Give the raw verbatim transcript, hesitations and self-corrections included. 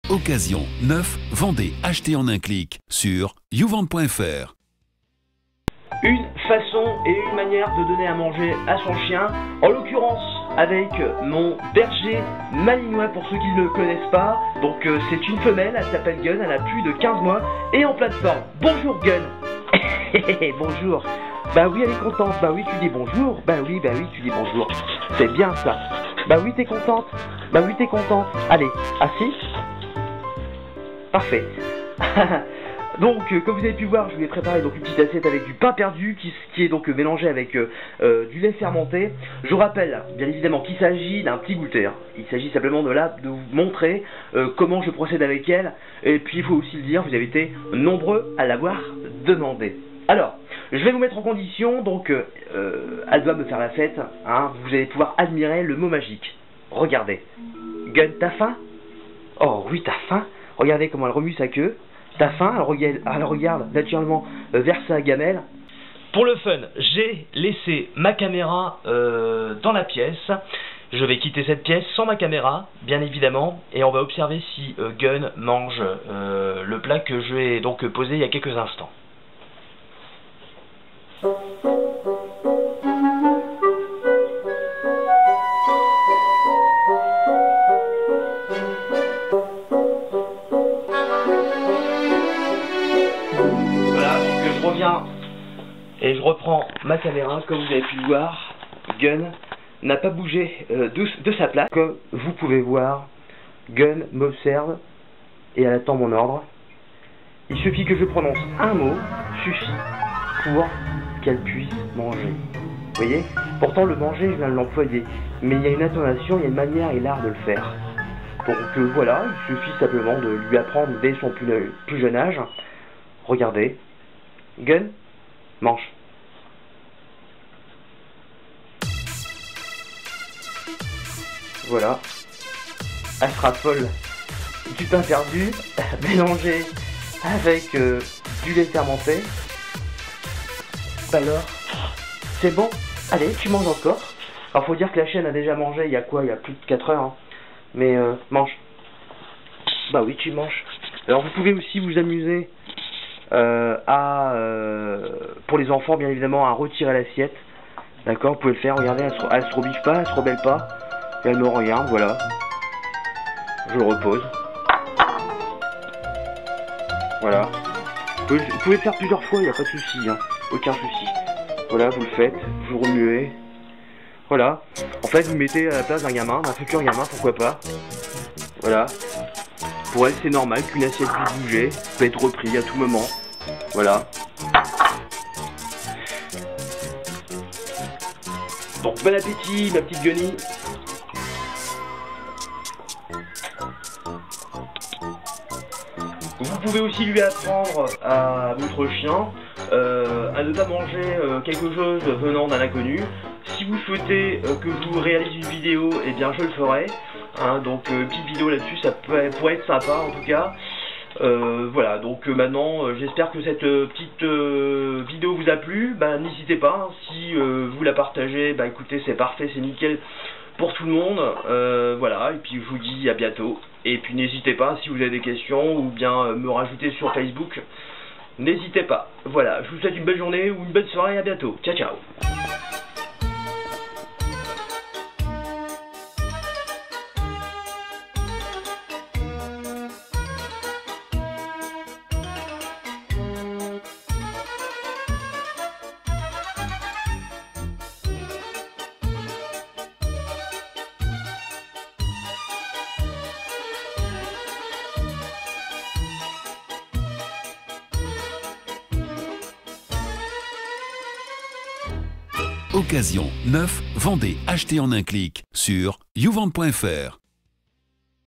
Occasion, neuf, vendez, achetez en un clic sur youvente point fr. Une façon et une manière de donner à manger à son chien, en l'occurrence avec mon berger malinois pour ceux qui ne le connaissent pas. Donc euh, c'est une femelle, elle s'appelle Gun, elle a plus de quinze mois et en pleine forme. Bonjour Gun. Bonjour. Bah oui, elle est contente, bah oui, tu dis bonjour, bah oui, bah oui, tu dis bonjour. C'est bien ça. Bah oui, t'es contente, bah oui, t'es contente. Allez, assis. Parfait. Donc, euh, comme vous avez pu voir, je vous ai préparé donc une petite assiette avec du pain perdu qui, qui est donc euh, mélangé avec euh, euh, du lait fermenté. Je vous rappelle, bien évidemment, qu'il s'agit d'un petit goûter. Hein. Il s'agit simplement de là de vous montrer euh, comment je procède avec elle. Et puis, il faut aussi le dire, vous avez été nombreux à l'avoir demandé. Alors, je vais vous mettre en condition. Donc, euh, euh, elle doit me faire la fête. Hein. Vous allez pouvoir admirer le mot magique. Regardez. Gun, t'as faim? Oh oui, t'as faim. Regardez comment elle remue sa queue. T'as faim, elle regarde, elle regarde naturellement euh, vers sa gamelle. Pour le fun, j'ai laissé ma caméra euh, dans la pièce. Je vais quitter cette pièce sans ma caméra, bien évidemment, et on va observer si euh, Gun mange euh, le plat que je vais donc poser il y a quelques instants. Et je reprends ma caméra, comme vous avez pu le voir. Gun n'a pas bougé euh, de, de sa place. Comme vous pouvez voir, Gun m'observe et elle attend mon ordre. Il suffit que je prononce un mot, suffit pour qu'elle puisse manger. Vous voyez? Pourtant le manger, je viens de l'employer. Mais il y a une intonation, il y a une manière et l'art de le faire. Donc euh, voilà, il suffit simplement de lui apprendre dès son plus, plus jeune âge. Regardez. Gun, mange. Voilà. Elle sera folle du pain perdu, mélangé avec euh, du lait fermenté. Alors, c'est bon? Allez, tu manges encore. Alors, faut dire que la chienne a déjà mangé il y a quoi? Il y a plus de quatre heures. Hein. Mais, euh, mange. Bah oui, tu manges. Alors, vous pouvez aussi vous amuser Euh, à, euh, pour les enfants bien évidemment, à retirer l'assiette. D'accord, vous pouvez le faire, regardez, elle se, elle se rebiffe pas, elle se rebelle pas. Et elle me regarde, voilà. Je le repose. Voilà. Vous pouvez, vous pouvez le faire plusieurs fois, il n'y a pas de souci, hein. Aucun souci. Voilà, vous le faites, vous remuez. Voilà. En fait, vous mettez à la place d'un gamin, d'un futur gamin, pourquoi pas. Voilà. Pour elle, c'est normal qu'une assiette puisse bouger, peut être reprise à tout moment. Voilà. Donc, bon appétit, ma petite Gunny. Vous pouvez aussi lui apprendre à votre chien euh, à ne pas manger euh, quelque chose venant d'un inconnu. Si vous souhaitez euh, que je vous réalise une vidéo, eh bien je le ferai. Hein, donc euh, petite vidéo là-dessus, ça peut, pourrait être sympa en tout cas. Euh, voilà, donc euh, maintenant euh, j'espère que cette euh, petite euh, vidéo vous a plu. Bah, n'hésitez pas, hein, si euh, vous la partagez, bah écoutez, c'est parfait, c'est nickel pour tout le monde. Euh, voilà, et puis je vous dis à bientôt. Et puis n'hésitez pas, si vous avez des questions ou bien euh, me rajouter sur Facebook, n'hésitez pas. Voilà, je vous souhaite une belle journée ou une belle soirée, à bientôt. Ciao ciao. Occasion, neuf, vendez, achetez en un clic sur youvente point fr.